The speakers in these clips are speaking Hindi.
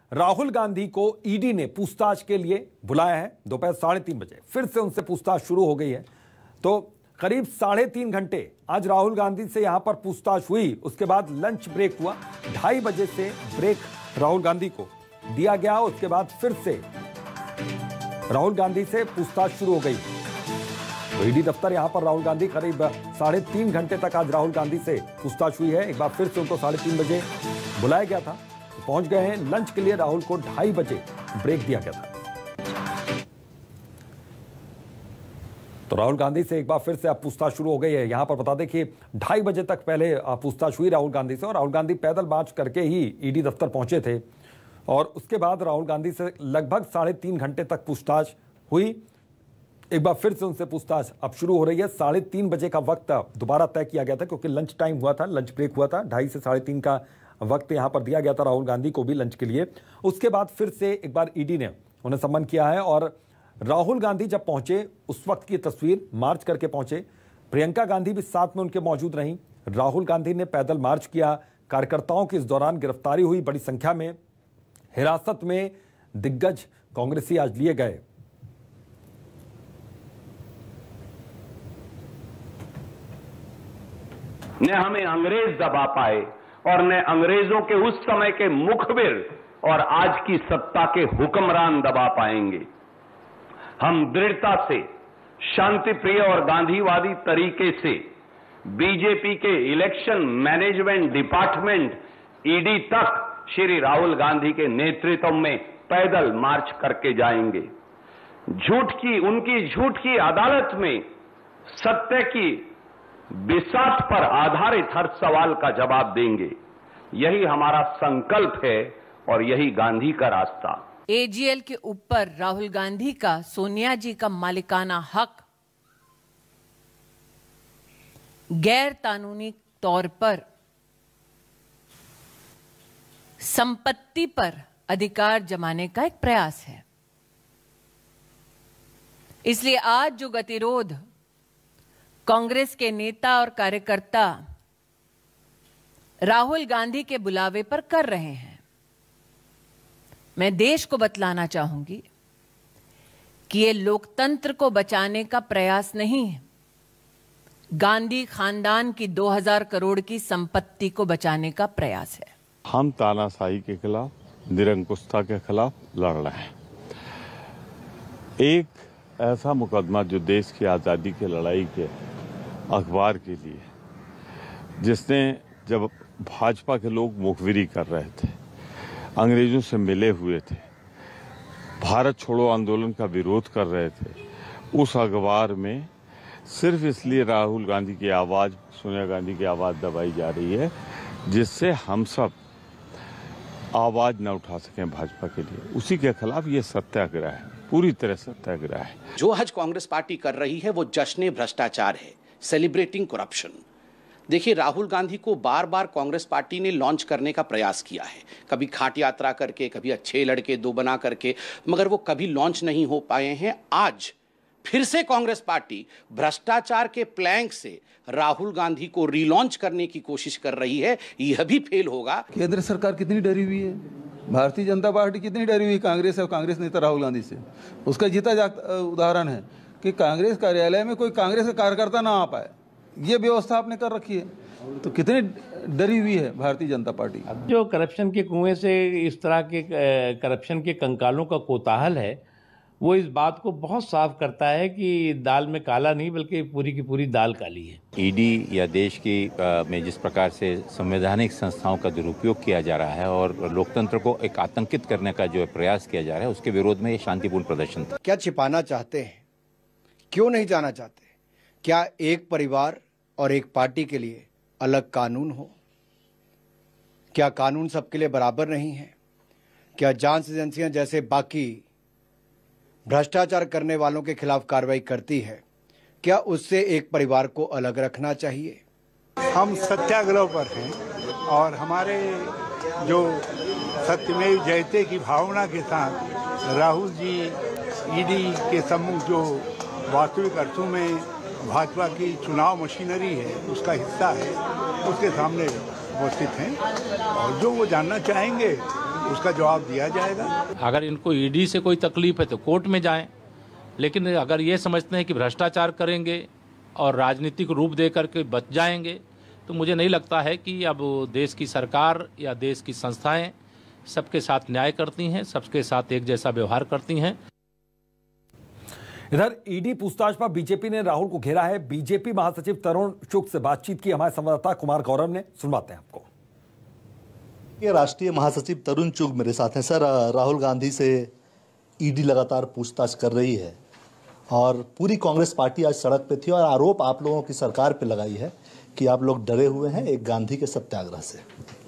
राहुल गांधी को ईडी ने पूछताछ के लिए बुलाया है। दोपहर 3:30 बजे फिर से उनसे पूछताछ शुरू हो गई है। तो करीब 3.5 घंटे आज राहुल गांधी से यहां पर पूछताछ हुई। उसके बाद लंच ब्रेक हुआ। 2:30 बजे से ब्रेक राहुल गांधी को दिया गया। उसके बाद फिर से राहुल गांधी से पूछताछ शुरू हो गई। तो ईडी दफ्तर यहां पर राहुल गांधी करीब 3.5 घंटे तक आज राहुल गांधी से पूछताछ हुई है। एक बार फिर से उनको 3:30 बजे बुलाया गया था। तो पहुंच गए हैं लंच के लिए। राहुल को 2:30 बजे ब्रेक दिया गया था। तो राहुल गांधी से एक बार फिर से अब पूछताछ शुरू हो गई है। यहां पर बता दें कि 2:30 बजे तक पहले पूछताछ हुई राहुल गांधी से, और राहुल गांधी पैदल मार्च करके ही ईडी दफ्तर पहुंचे थे। और उसके बाद राहुल गांधी से लगभग 3.5 घंटे तक पूछताछ हुई। एक बार फिर से उनसे पूछताछ अब शुरू हो रही है। 3:30 बजे का वक्त दोबारा तय किया गया था, क्योंकि लंच टाइम हुआ था, लंच ब्रेक हुआ था। 2:30 से 3:30 का वक्त यहां पर दिया गया था राहुल गांधी को भी लंच के लिए। उसके बाद फिर से एक बार ईडी ने उन्हें सम्मन किया है। और राहुल गांधी जब पहुंचे उस वक्त की तस्वीर, मार्च करके पहुंचे। प्रियंका गांधी भी साथ में उनके मौजूद रहीं। राहुल गांधी ने पैदल मार्च किया। कार्यकर्ताओं की इस दौरान गिरफ्तारी हुई बड़ी संख्या में। हिरासत में दिग्गज कांग्रेसी आज लिए गए। न हमें अंग्रेज दबा पाए और न अंग्रेजों के उस समय के मुखबिर और आज की सत्ता के हुक्मरान दबा पाएंगे। हम दृढ़ता से, शांति प्रिय और गांधीवादी तरीके से बीजेपी के इलेक्शन मैनेजमेंट डिपार्टमेंट ईडी तक श्री राहुल गांधी के नेतृत्व में पैदल मार्च करके जाएंगे। उनकी झूठ की अदालत में सत्य की बिसात पर आधारित हर सवाल का जवाब देंगे। यही हमारा संकल्प है और यही गांधी का रास्ता। एजीएल के ऊपर राहुल गांधी का सोनिया जी का मालिकाना हक गैर कानूनी तौर पर संपत्ति पर अधिकार जमाने का एक प्रयास है। इसलिए आज जो गतिरोध कांग्रेस के नेता और कार्यकर्ता राहुल गांधी के बुलावे पर कर रहे हैं, मैं देश को बतलाना चाहूंगी कि ये लोकतंत्र को बचाने का प्रयास नहीं है, गांधी खानदान की 2000 करोड़ की संपत्ति को बचाने का प्रयास है। हम तानाशाही के खिलाफ, निरंकुशता के खिलाफ लड़ रहे हैं। एक ऐसा मुकदमा जो देश की आज़ादी की लड़ाई के अखबार के लिए, जिसने जब भाजपा के लोग मुखबिरी कर रहे थे, अंग्रेजों से मिले हुए थे, भारत छोड़ो आंदोलन का विरोध कर रहे थे, उस अखबार में सिर्फ इसलिए राहुल गांधी की आवाज़, सोनिया गांधी की आवाज़ दबाई जा रही है जिससे हम सब आवाज न उठा सकें भाजपा के लिए। उसी के खिलाफ ये सत्याग्रह है, पूरी तरह सत्याग्रह है। जो आज कांग्रेस पार्टी कर रही है वो जश्न भ्रष्टाचार है, सेलिब्रेटिंग करप्शन। देखिए, राहुल गांधी को बार बार कांग्रेस पार्टी ने लॉन्च करने का प्रयास किया है, कभी खाट यात्रा करके, कभी अच्छे लड़के 2 बना करके, मगर वो कभी लॉन्च नहीं हो पाए हैं। आज फिर से कांग्रेस पार्टी भ्रष्टाचार के प्लैंक से राहुल गांधी को रीलॉन्च करने की कोशिश कर रही है। यह भी फेल होगा। केंद्र सरकार कितनी डरी हुई है, भारतीय जनता पार्टी कितनी डरी हुई कांग्रेस और कांग्रेस नेता राहुल गांधी से। उसका जीता जागता उदाहरण है कि कांग्रेस कार्यालय में कोई कांग्रेस का कार्यकर्ता ना आ पाए, ये व्यवस्था आपने कर रखी है। तो कितनी डरी हुई है भारतीय जनता पार्टी। जो करप्शन के कुएं से इस तरह के करप्शन के कंकालों का कोताहल है, वो इस बात को बहुत साफ करता है कि दाल में काला नहीं बल्कि पूरी की पूरी दाल काली है। ईडी या देश की में जिस प्रकार से संवैधानिक संस्थाओं का दुरुपयोग किया जा रहा है और लोकतंत्र को एक आतंकित करने का जो प्रयास किया जा रहा है, उसके विरोध में ये शांतिपूर्ण प्रदर्शन था। क्या छिपाना चाहते हैं? क्यों नहीं जाना चाहते? क्या एक परिवार और एक पार्टी के लिए अलग कानून हो? क्या कानून सबके लिए बराबर नहीं है? क्या जांच एजेंसियां जैसे बाकी भ्रष्टाचार करने वालों के खिलाफ कार्रवाई करती है, क्या उससे एक परिवार को अलग रखना चाहिए? हम सत्याग्रह पर हैं और हमारे जो सत्यमेव जयते की भावना के साथ राहुल जी ईडी के सम्मुख जो वास्तविक अर्थों में भाजपा की चुनाव मशीनरी है, उसका हिस्सा है, उसके सामने उपस्थित हैं और जो वो जानना चाहेंगे उसका जवाब दिया जाएगा। अगर इनको ईडी से कोई तकलीफ है तो कोर्ट में जाएं, लेकिन अगर ये समझते हैं कि भ्रष्टाचार करेंगे और राजनीतिक रूप दे करके बच जाएंगे, तो मुझे नहीं लगता है कि अब देश की सरकार या देश की संस्थाएं सबके साथ न्याय करती हैं, सबके साथ एक जैसा व्यवहार करती हैं। इधर ईडी पूछताछ पर बीजेपी ने राहुल को घेरा है। बीजेपी महासचिव तरुण चुग से बातचीत की हमारे संवाददाता कुमार गौरव ने, सुनवाते हैं आपको। ये राष्ट्रीय महासचिव तरुण चुग मेरे साथ हैं। सर, राहुल गांधी से ईडी लगातार पूछताछ कर रही है और पूरी कांग्रेस पार्टी आज सड़क पे थी और आरोप आप लोगों की सरकार पे लगाई है कि आप लोग डरे हुए हैं एक गांधी के सत्याग्रह से।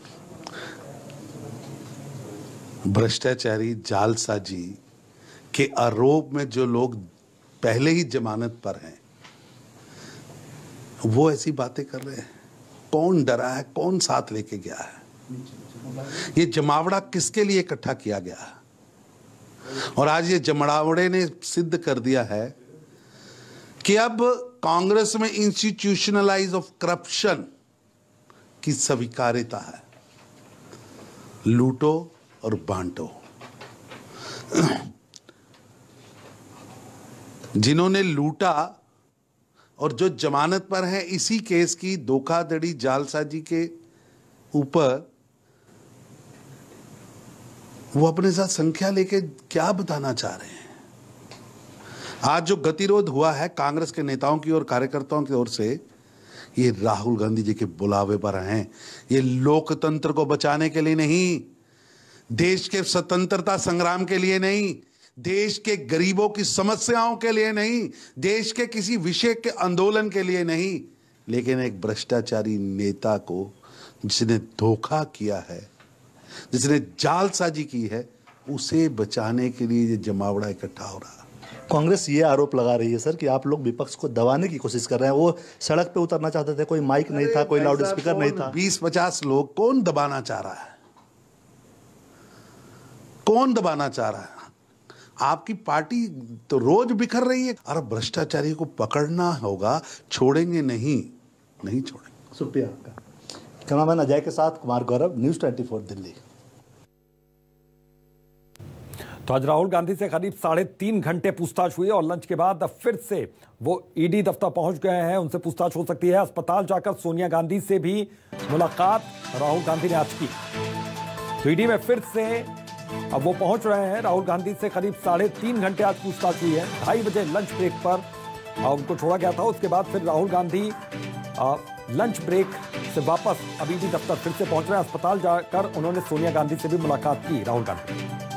भ्रष्टाचारी जालसाजी के आरोप में जो लोग पहले ही जमानत पर हैं वो ऐसी बातें कर रहे हैं। कौन डरा है, कौन साथ लेके गया है? ये जमावड़ा किसके लिए इकट्ठा किया गया है? और आज ये जमावड़े ने सिद्ध कर दिया है कि अब कांग्रेस में इंस्टीट्यूशनलाइज ऑफ करप्शन की स्वीकार्यता है। लूटो और बांटो। जिन्होंने लूटा और जो जमानत पर हैं इसी केस की धोखाधड़ी जालसाजी के ऊपर, वो अपने साथ संख्या लेके क्या बताना चाह रहे हैं? आज जो गतिरोध हुआ है कांग्रेस के नेताओं की और कार्यकर्ताओं की ओर से, ये राहुल गांधी जी के बुलावे पर हैं। ये लोकतंत्र को बचाने के लिए नहीं, देश के स्वतंत्रता संग्राम के लिए नहीं, देश के गरीबों की समस्याओं के लिए नहीं, देश के किसी विषय के आंदोलन के लिए नहीं, लेकिन एक भ्रष्टाचारी नेता को जिसने धोखा किया है, जिसने जालसाजी की है, उसे बचाने के लिए ये जमावड़ा इकट्ठा हो रहा है। कांग्रेस ये आरोप लगा रही है सर कि आप लोग विपक्ष को दबाने की कोशिश कर रहे हैं। वो सड़क पे उतरना चाहते थे, कोई माइक नहीं था, कोई लाउड स्पीकर नहीं था। 20-50 लोग कौन दबाना चाह रहा है? कौन दबाना चाह रहा है? आपकी पार्टी तो रोज बिखर रही है। और भ्रष्टाचारी को पकड़ना होगा, छोड़ेंगे नहीं छोड़ेंगे। शुक्रिया आपका। कैमरामैन अजय के साथ कुमार गौरव, न्यूज़ 24 दिल्ली। तो आज राहुल गांधी से करीब 3.5 घंटे पूछताछ हुई और लंच के बाद फिर से वो ईडी दफ्तर पहुंच गए हैं। उनसे पूछताछ हो सकती है। अस्पताल जाकर सोनिया गांधी से भी मुलाकात राहुल गांधी ने आज की। तो ईडी में फिर से अब वो पहुंच रहे हैं। राहुल गांधी से करीब 3.5 घंटे आज पूछताछ हुई है। 2:30 बजे लंच ब्रेक पर उनको छोड़ा गया था। उसके बाद फिर राहुल गांधी लंच ब्रेक से वापस अब ईडी दफ्तर फिर से पहुंच रहे हैं। अस्पताल जाकर उन्होंने सोनिया गांधी से भी मुलाकात की राहुल गांधी।